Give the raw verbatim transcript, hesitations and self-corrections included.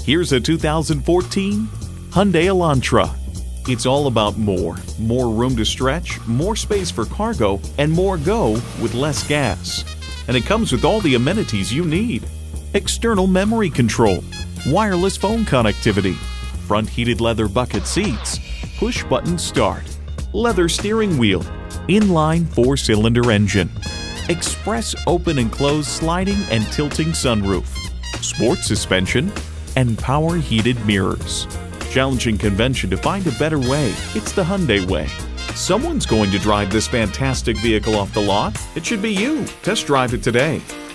Here's a two thousand fourteen Hyundai Elantra. It's all about more. More room to stretch, more space for cargo, and more go with less gas. And it comes with all the amenities you need. External memory control, wireless phone connectivity, front heated leather bucket seats, push-button start, leather steering wheel, inline four-cylinder engine, express open and close sliding and tilting sunroof, sport suspension, and power heated mirrors. Challenging convention to find a better way. It's the Hyundai way. Someone's going to drive this fantastic vehicle off the lot. It should be you. Test drive it today.